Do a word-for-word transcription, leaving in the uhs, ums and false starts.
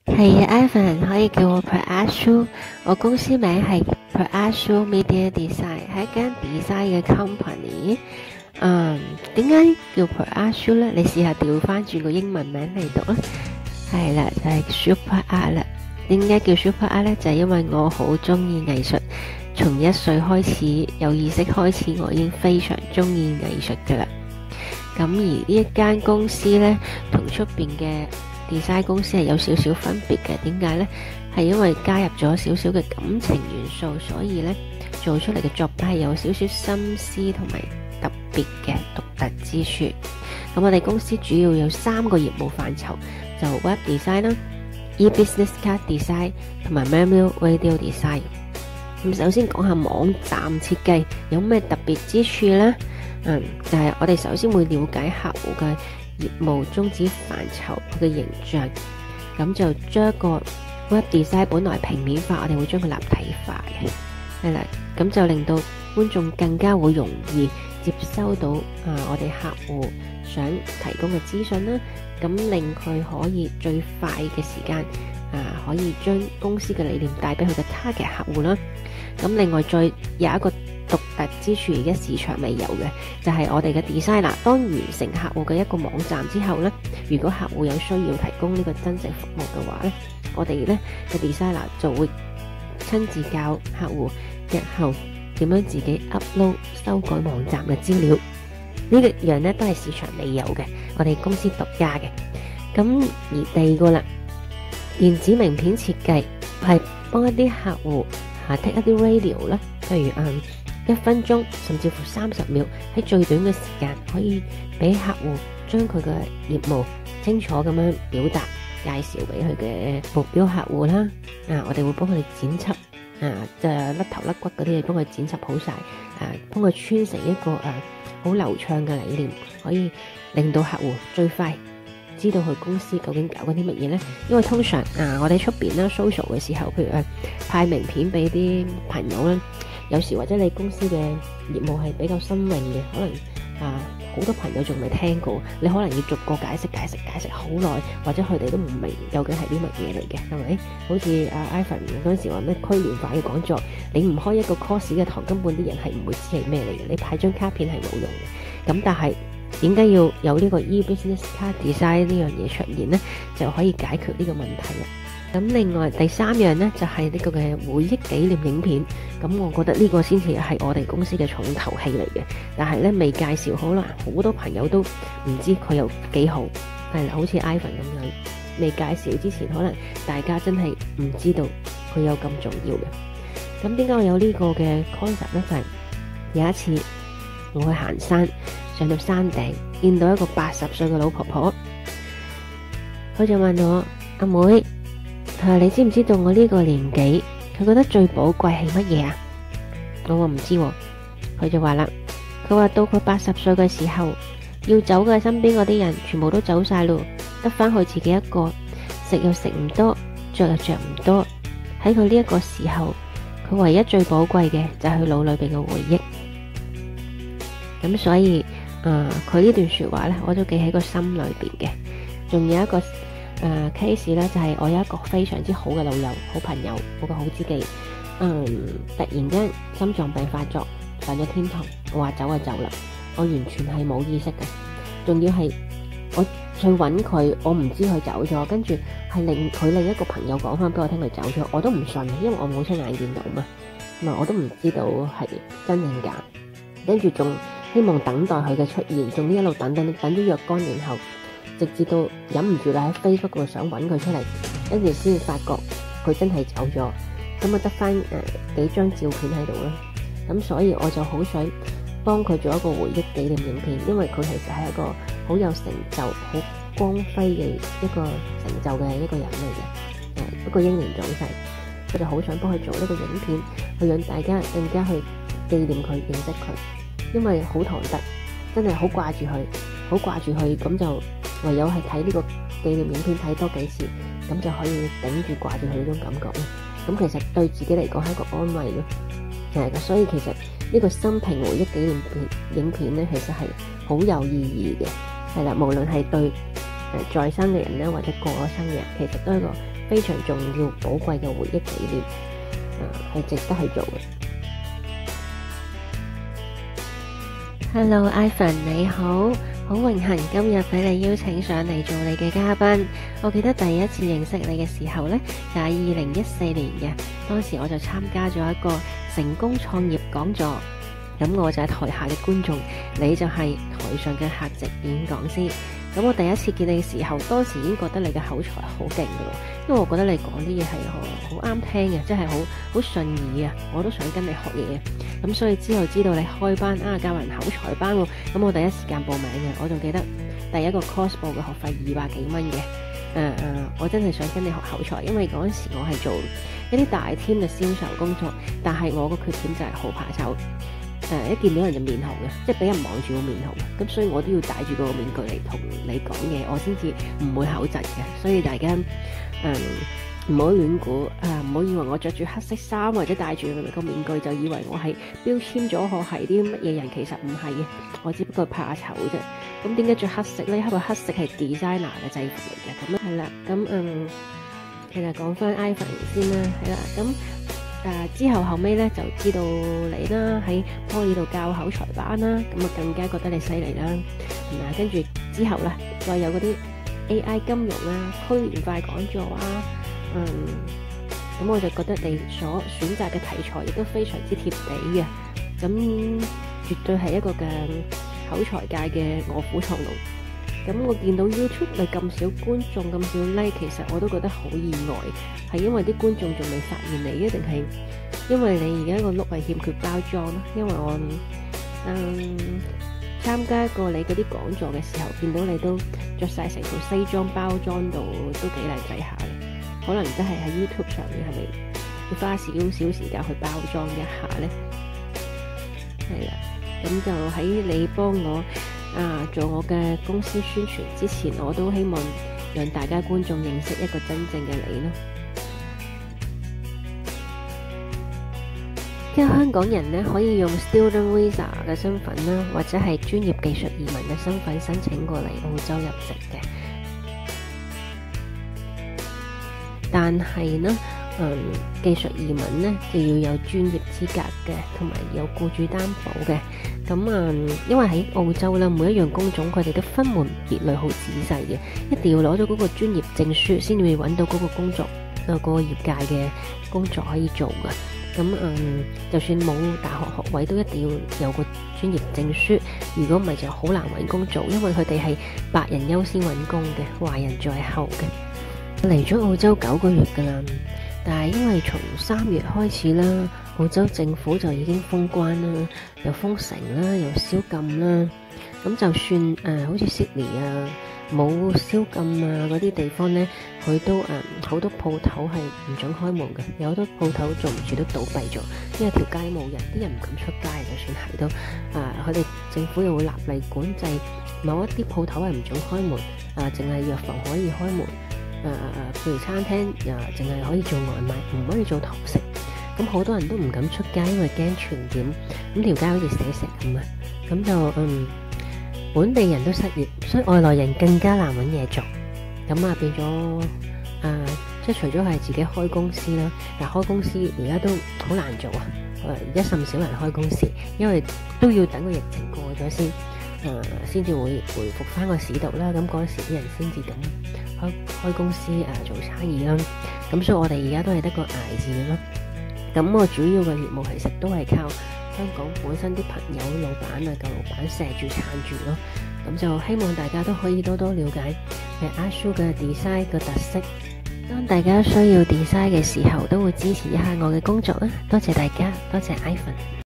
係啊，Ivan 可以叫我 Per Ashu，我公司名係 Per Ashu Media Design，係一間 design 嘅 company。嗯，點解叫 Per Ashu 咧？你試下調翻轉個英文名嚟讀啦。係啦，就係 Super Art 啦。點解叫 Super Art 咧？就係因為我好中意藝術，從一歲開始有意識開始，我已經非常中意藝術噶啦。咁而呢一間公司咧，同出邊嘅design 公司係有少少分別嘅，點解呢？係因為加入咗少少嘅感情元素，所以呢做出嚟嘅作品係有少少心思同埋特別嘅獨特之處。咁我哋公司主要有三個業務範疇，就 web design 啦、e-business card design 同埋 manual radio design。咁首先講下網站設計有咩特別之處呢？嗯，就係、是、我哋首先會了解客戶嘅業務宗旨範疇佢嘅形象，咁就將一個 web design 本來平面化，我哋會將佢立體化嘅，係啦，咁就令到觀眾更加會容易接收到啊、呃、我哋客戶想提供嘅資訊啦，咁令佢可以最快嘅時間啊、呃、可以將公司嘅理念帶俾佢嘅 target 客戶啦，咁另外再有一個獨特之處，而家市場未有嘅就係、是、我哋嘅 designer 當完成客戶嘅一個網站之後呢，如果客戶有需要提供呢個增值服務嘅話呢，我哋呢嘅 designer 就會親自教客戶日後點樣自己 upload 修改網站嘅資料。呢個樣呢都係市場未有嘅，我哋公司獨家嘅。咁而第二個啦，電子名片設計係幫一啲客戶下 take 一啲 radio 啦，譬如嗯。一分鐘甚至乎三十秒，喺最短嘅時間可以俾客戶將佢嘅業務清楚咁樣表達介紹俾佢嘅目標客戶啦。啊，我哋會幫佢哋剪輯啊，就甩頭甩骨嗰啲嘢幫佢剪輯好晒，啊，幫佢穿成一個誒好流暢嘅理念，可以令到客戶最快知道佢公司究竟搞緊啲乜嘢呢？因為通常啊，我哋出邊啦 social 嘅時候，譬如誒派名片俾啲朋友啦。有時或者你公司嘅業務係比較新穎嘅，可能啊好多朋友仲未聽過，你可能要逐個解釋解釋解釋好耐，或者佢哋都唔明究竟係啲乜嘢嚟嘅，係咪？好似阿 Ivan 嗰陣時話咩區聯化嘅講座，你唔開一個 course 嘅堂，根本啲人係唔會知係咩嚟嘅，你派張卡片係冇用嘅。咁但係點解要有呢個 e-business card design 呢樣嘢出現呢？就可以解決呢個問題啦。咁另外第三樣呢，就係、是、呢個嘅回憶紀念影片，咁我覺得呢個先至係我哋公司嘅重頭戲嚟嘅，但係呢，未介紹，可能好多朋友都唔知佢有幾好，係啦，好似 Ivan 咁樣，未介紹之前，可能大家真係唔知道佢有咁重要嘅。咁點解我有呢個嘅 concept 呢？就係、是、有一次我去行山，上到山頂，見到一個八十歲嘅老婆婆，佢就問我：阿妹，佢話你知唔知道我呢個年紀，佢覺得最寶貴係乜嘢啊？我話唔知喎，佢就話啦，佢話到佢八十歲嘅時候，要走嘅身邊嗰啲人全部都走晒咯，得返佢自己一個，食又食唔多，着又着唔多。喺佢呢一個時候，佢唯一最寶貴嘅就係佢腦裏邊嘅回憶。咁所以，誒佢呢段說話呢，我都記喺個心裏邊嘅。仲有一個。誒、uh, case 咧就係、是、我有一個非常之好嘅老友、好朋友、我個好知己，嗯，突然間心臟病發作，上咗天堂，我話走就走啦，我完全係冇意識嘅，仲要係我去揾佢，我唔知佢走咗，跟住係令佢另一個朋友講翻俾我聽佢走咗，我都唔信，因為我冇親眼見到嘛，咁啊我都唔知道係真定假，跟住仲希望等待佢嘅出現，仲呢一路等等等咗若干年後。直至到忍唔住啦，喺 Facebook 度想揾佢出嚟，跟住先發覺佢真係走咗，咁啊得翻誒幾張照片喺度啦。咁所以我就好想幫佢做一個回憶紀念影片，因為佢其實係一個好有成就、好光輝嘅一個成就嘅一個人嚟嘅，誒一個英年早逝，佢就好想幫佢做呢個影片，去讓大家更加去紀念佢、認識佢，因為好唐突，真係好掛住佢，好掛住佢，咁就。唯有係睇呢個紀念影片睇多幾次，咁就可以頂住掛住佢呢種感覺咯。咁其實對自己嚟講係一個安慰咯，係噶。所以其實呢個生平回憶紀念片影片咧，其實係好有意義嘅，係啦。無論係對誒在生嘅人咧，或者過咗生嘅人，其實都係一個非常重要、寶貴嘅回憶紀念，啊、呃，係值得去做嘅。Hello，Ivan 你好，好榮幸今日俾你邀請上嚟做你嘅嘉賓。我記得第一次認識你嘅時候呢，就係二零一四年嘅，當時我就參加咗一個成功創業講座，咁我就係台下嘅觀眾，你就係台上嘅客席演講師。咁我第一次見你嘅時候，當時已經覺得你嘅口才好勁噶咯，因為我覺得你講啲嘢係好好啱聽嘅，即係好好順耳啊，我都想跟你學嘢。咁所以之後知道你開班啊，教人口才班喎，咁我第一時間報名嘅。我仲記得第一個 course 報嘅學費二百幾蚊嘅。誒、呃、誒，我真係想跟你學口才，因為嗰陣時我係做一啲大 team 嘅銷售工作，但係我個缺點就係好怕醜。誒、呃，一見到人就面紅嘅，即係俾人望住個面紅，咁所以我都要戴住個面具嚟同你講嘢，我先至唔會口窒嘅。所以大家誒唔好亂估，誒唔好以為我着住黑色衫或者戴住個面具就以為我係標籤咗我係啲乜嘢人，其實唔係嘅，我只不過怕醜啫。咁點解着黑色呢？因為黑色係 designer 嘅制服嚟嘅，咁啊係啦。咁嗯，其實講翻 Ivan 先啦，係啦，咁。誒、呃、之後後尾咧就知道你啦，喺 Poly 度教口才班啦，咁啊更加覺得你犀利啦。咁啊跟住之後咧，再有嗰啲 A I 金融啊、區塊鏈講座啊，嗯，咁我就覺得你所選擇嘅題材亦都非常之貼地嘅，咁絕對係一個嘅口才界嘅臥虎藏龍。咁我見到 YouTube 你咁少觀眾咁少 like， 其實我都覺得好意外，係因為啲觀眾仲未發現你，一定係因為你而家個 look 係欠缺包裝啦。因為我嗯參加過你嗰啲講座嘅時候，見到你都着晒成套西裝，包裝到都幾靚仔下嘅，可能真係喺 YouTube 上面係咪要花少少時間去包裝一下呢？係啦，咁就喺你幫我啊！做我嘅公司宣傳之前，我都希望讓大家觀眾認識一個真正嘅你咯。因為香港人咧可以用 Student Visa 嘅身份啦，或者係專業技術移民嘅身份申請過嚟澳洲入籍嘅。但係呢，嗯，技術移民呢就要有專業資格嘅，同埋有僱主擔保嘅。咁啊、嗯，因為喺澳洲啦，每一樣工種佢哋都分門別類，好仔細嘅，一定要攞咗嗰個專業證書先會揾到嗰個工作，啊、呃，嗰、嗰個業界嘅工作可以做嘅。咁嗯，就算冇大學學位，都一定要有個專業證書。如果唔係，就好難揾工做，因為佢哋係白人優先揾工嘅，華人在後嘅。嚟咗澳洲九個月噶啦，但係因為從三月開始啦，澳洲政府就已經封關啦，又封城啦，又宵禁啦。咁就算誒、呃，好似悉尼啊，冇宵禁啊嗰啲地方呢，佢都誒好、呃、多鋪頭係唔准開門嘅，有好多鋪頭做唔住都倒閉咗，因為條街冇人，啲人唔敢出街。就算係都誒，佢、呃、哋政府又會立例管制某一啲鋪頭係唔准開門，啊淨係藥房可以開門。誒、呃、誒，譬如餐廳又淨係可以做外賣，唔可以做堂食。咁好多人都唔敢出街，因為驚傳染。咁條街好似死石咁啊！咁就嗯，本地人都失業，所以外來人更加難揾嘢做。咁啊變咗誒、呃，即係除咗係自己開公司啦，但係開公司而家都好難做啊！誒、呃，而家甚少人開公司，因為都要等個疫情過咗先，誒先至會回復翻個市道啦。咁嗰時啲人先至咁。開開公司誒、啊、做生意啦，咁所以我哋而家都係得個捱字咯。咁我主要嘅業務其實都係靠香港本身啲朋友、老闆啊、舊老闆錫住撐住咯。咁就希望大家都可以多多了解誒 Ashu 嘅 design 嘅特色。當大家需要 design 嘅時候，都會支持一下我嘅工作啊！多謝大家，多謝 Ivan。